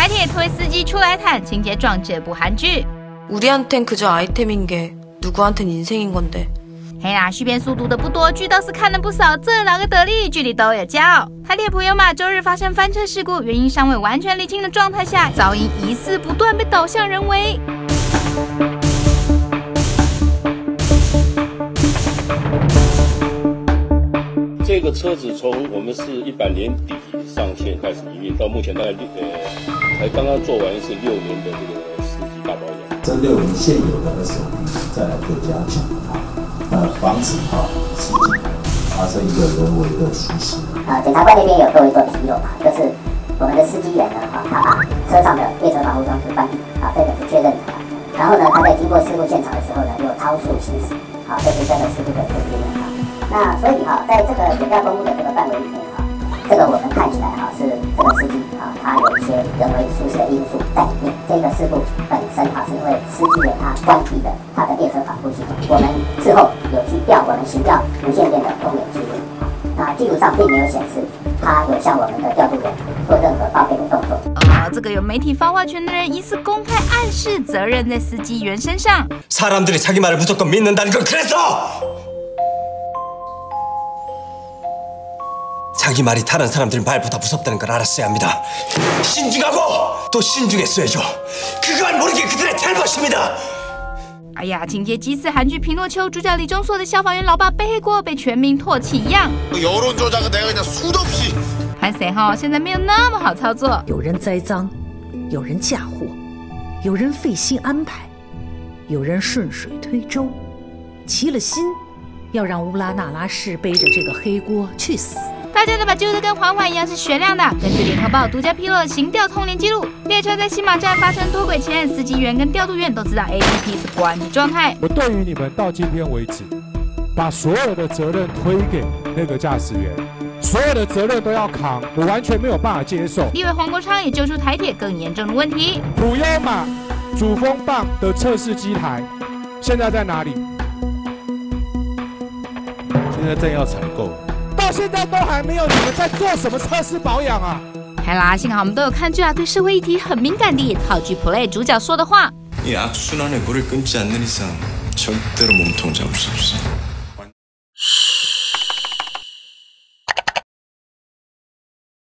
铁推司机出来谈，情节撞这部韩剧。 우리한텐 그저 아이템인 게 누구한텐 인생인 건데. 嘿啦，续篇速读的不多，剧倒是看了不少，这哪个得力？剧里都有教。台铁普悠玛周日发生翻车事故，原因尚未完全厘清的状态下，噪音疑似不断被导向人为。 这个车子从我们是100年底上线开始营运，到目前大概才刚刚做完是6年的这个司机大保养。 针对我们现有的SOP再来做加强防止司机发生一个人为的疏失。 检察官那边有各位做提有就是我们的司机员呢他把车上的列车防护装置关闭这个是确认的。然后呢，他在经过事故现场的时候呢，有超速行驶，这是真的是不可原谅那所以在这个检调公布的这个范围里面这个我们看起来是这个司机他有一些人为疏失的因素在里面。这个事故本身是因为司机员他关闭了他的列车防护系统。我们事后有去调我们行调无线电的通联记录，那记录上并没有显示他有向我们的调度员做任何报备的动作。 这个有媒体发话权的人疑似公开暗示责任在司机员身上。 사람들이 자기 말을 무조건 믿는다는 건 그래서! 자기 말이 다른 사람들 말보다 무섭다는 걸 알았어야 합니다. 신중하고 또 신중했어야죠. 그걸 모르게 그들의 잘못입니다. 哎呀，情节疑似韩剧《匹诺丘》主角李钟硕的消防员老爸背黑锅被全民唾弃一样。 여론 조작은 내가 그냥 수도 없이. 潘谁现在没有那么好操作。 有人栽赃，有人嫁祸，有人费心安排，有人顺水推舟，齐了心要让乌拉那拉氏背着这个黑锅去死。 大家都把记录的跟环环一样是悬亮的。根据联合报独家披露的行调通联记录，列车在新马站发生脱轨前，司机员跟调度员都知道 APP 是关闭状态。 我对于你们到今天为止，把所有的责任推给那个驾驶员，所有的责任都要扛，我完全没有办法接受。 立委黄国昌也揪出台铁更严重的问题： 普悠玛主风棒的测试机台现在在哪里？ 现在正要采购。 到现在都还没有，你们在做什么测试保养啊？ 还啦，幸好我们都有看剧对社会议题很敏感的套句 play 主角说的话。 이 악순환의 고리를 끊지 않는 이상 절대로 몸통 잡을 수 없어.